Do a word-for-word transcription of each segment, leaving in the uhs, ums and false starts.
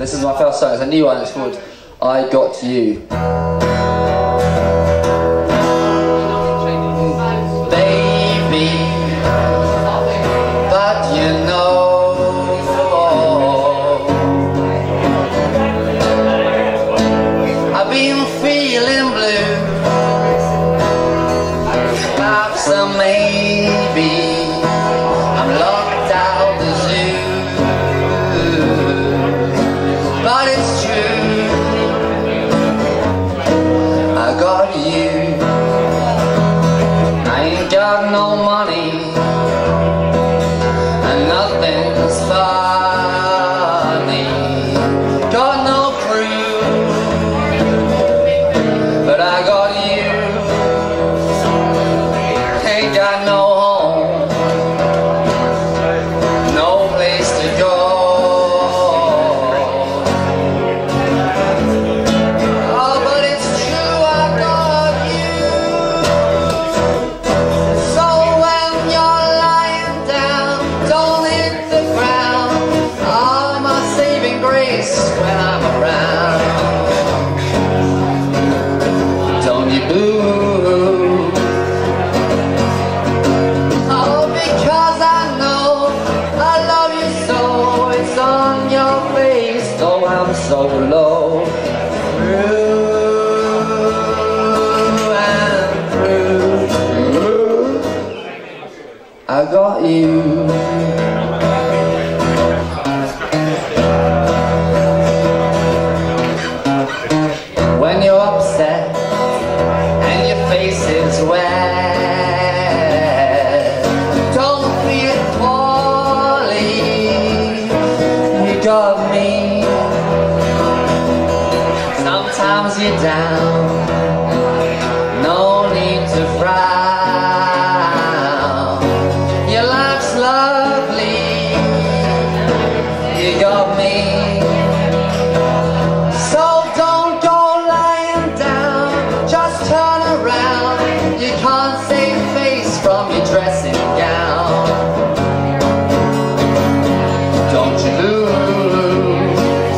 This is my first song. It's a new one. It's called I Got You. Baby, but you know I've been feeling blue. Perhaps uh, maybe I'm locked out the zoo. But it's true, I got you. I ain't got no money and nothing's funny. Got no crew, but I got you. Ain't got no home, no place to go. When I'm around, don't you boo? Oh, because I know I love you so. It's on your face, though I'm so low. Through and through, I got you. When you're upset and your face is wet, don't feel poorly, you got me. Sometimes you're down, no need to frown. Your life's lovely, you got me. You can't save face from your dressing gown. Don't you lose?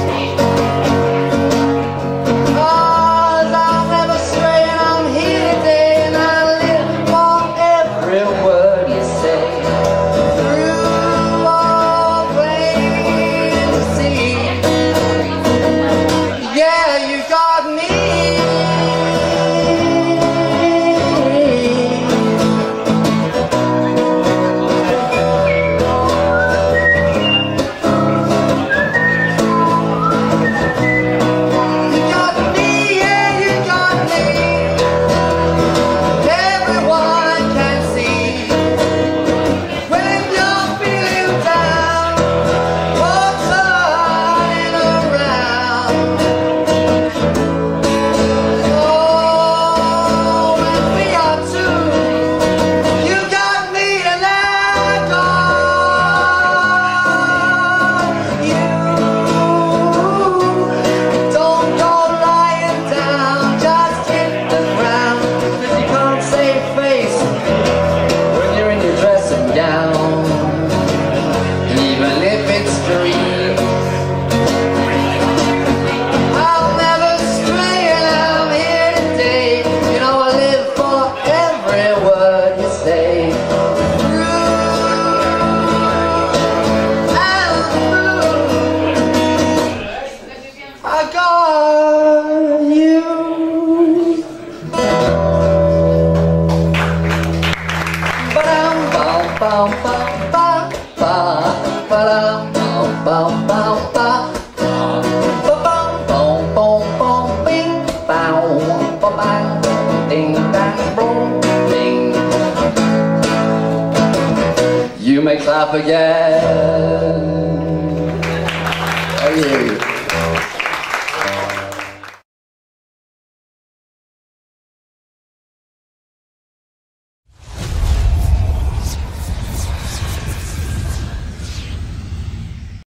'Cause I'll never stray and I'm here today, and I live for every word you say. Through all plain to see, yeah, you got me. I got you. Ba-dum, bum, bum, bum, bum, bum. Ba-dum, bum, bum, bum, bum. Ba-bum, bum, bum, bum, bing, bow, ba-bang, ding, dang, boom, ding. You may clap again. Oh, yeah.